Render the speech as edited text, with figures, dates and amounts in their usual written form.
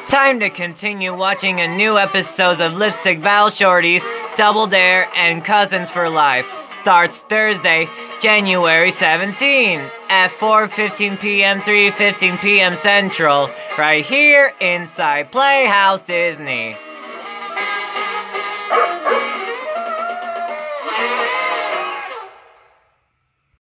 Time to continue watching a new episode of Lipstick Battle Shorties, Double Dare, and Cousins for Life. Starts Thursday, January 17 at 4:15 p.m., 3:15 p.m. Central, right here inside Playhouse Disney.